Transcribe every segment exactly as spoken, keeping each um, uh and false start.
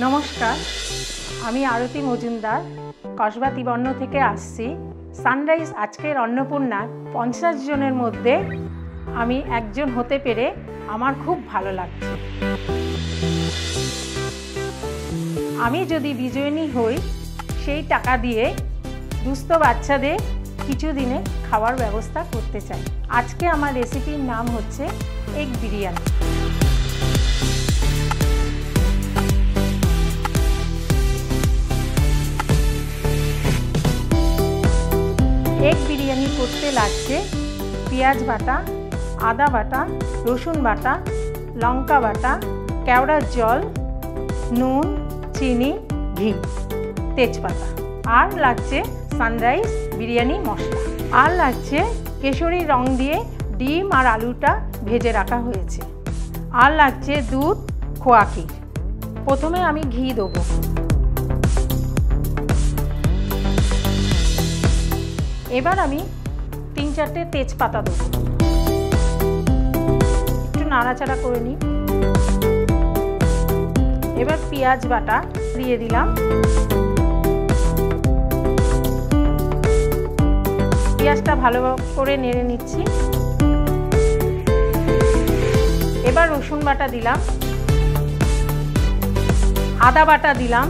नमस्कार आमी आरती मजुमदार कस्बा तिबन्न থেকে আসছি। সানরাইজ আজকের अन्नपूर्णार पचास জনের মধ্যে আমি একজন হতে পেরে আমার খুব ভালো লাগছে। আমি যদি বিজয়িনী হই সেই টাকা দিয়ে দুস্থ বাচ্চাদের কিছু দিনে খাওয়ার ব্যবস্থা করতে চাই। আজকে আমার রেসিপির নাম হচ্ছে এগ বিরিয়ানি। एग बिरियानी करते लागছে पेঁয়াজ बाटा, आदा बाटा, रसुन बाटा, लंका बाटा, केवड़ार जल, नून, चीनी, घी, तेजपाता और लागছে सानराइज बिरियानी मशला और लागছে केशरी रंग दिए डिम और आलूटा भेजे रखा হয়েছে और लागছে दूध खोया क्षीर। प्रथमे आमी घी देব, এবার আমি তিন চারটে তেজপাতা দেব, একটু নাড়াচাড়া করে নিই। এবার পেঁয়াজ বাটা দিয়ে দিলাম, পেঁয়াজটা ভালো করে নেড়ে নিচ্ছি। এবার রসুন বাটা দিলাম, আদা বাটা দিলাম,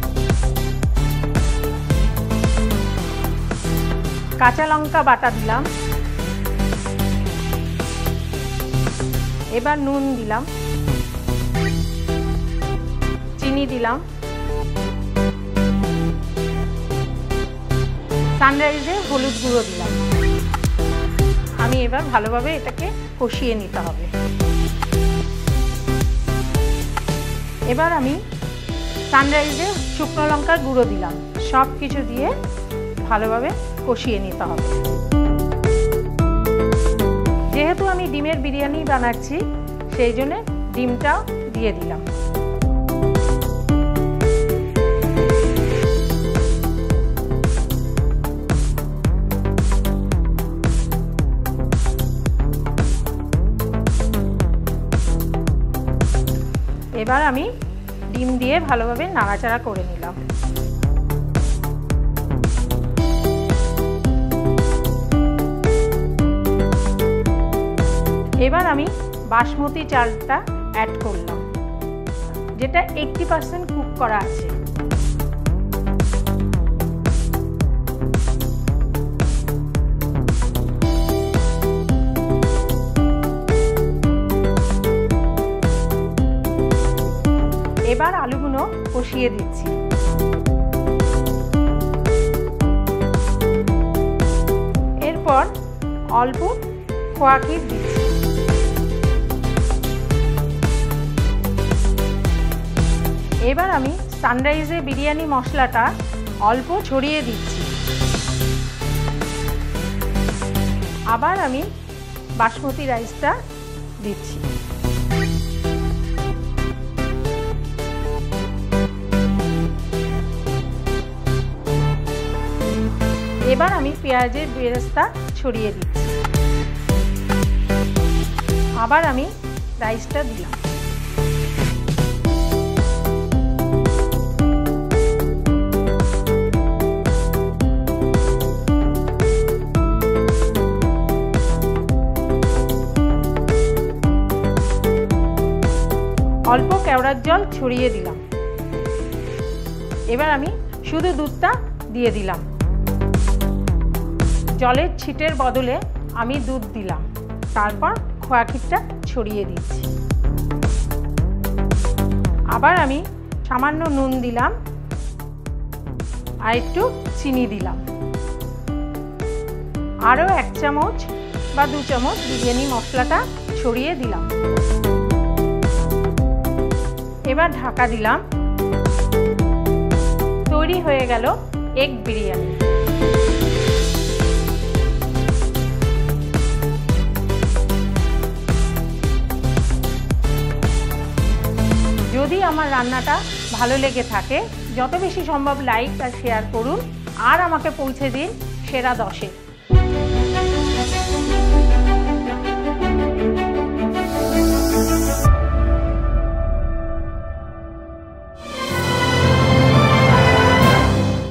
কাঁচা লঙ্কা বাটা দিলাম, এবার নুন দিলাম, চিনি দিলাম, সানরাইজে হলুদ গুঁড়ো দিলাম। আমি এবার ভালোভাবে এটাকে কষিয়ে নিতে হবে। এবার আমি সানরাইজে শুকনো লঙ্কার গুঁড়ো দিলাম, সব কিছু দিয়ে ভালোভাবে কষিয়ে নিতে হবে। যেহেতু আমি ডিমের বিরিয়ানি বানাচ্ছি সেই জন্য ডিমটাও দিয়ে দিলাম। এবার আমি ডিম দিয়ে ভালোভাবে নাড়াচাড়া করে নিলাম। এবার আমি বাসমতি চালটা অ্যাড করলাম, যেটা আশি পার্সেন্ট কুক করা আছে। এবার আলুগুলো কষিয়ে দিচ্ছি। এরপর অল্প খোয়া ক্ষীর দিচ্ছি। এবার আমি সানরাইজে বিরিয়ানি মশলাটা অল্প ছড়িয়ে দিচ্ছি। আবার আমি বাসমতি রাইসটা দিচ্ছি। এবার আমি পেঁয়াজের বেরেস্তা ছড়িয়ে দিচ্ছি। আবার আমি রাইসটা দিলাম। অল্প কেওড়ার জল ছড়িয়ে দিলাম। এবার আমি শুধু দুধটা দিয়ে দিলাম। জলের ছিটের বদলে আমি দুধ দিলাম, তারপর খোয়া ক্ষীরটা ছড়িয়ে দিচ্ছি। আবার আমি সামান্য নুন দিলাম আর একটু চিনি দিলাম। আরও এক চামচ বা দু চামচ বিরিয়ানি মশলাটা ছড়িয়ে দিলাম। এবার ঢাকা দিলাম। তৈরি হয়ে গেল এগ বিরিয়ানি। যদি আমার রান্নাটা ভালো লেগে থাকে যত বেশি সম্ভব লাইক আর শেয়ার করুন আর আমাকে পৌঁছে দিন সেরা দশে।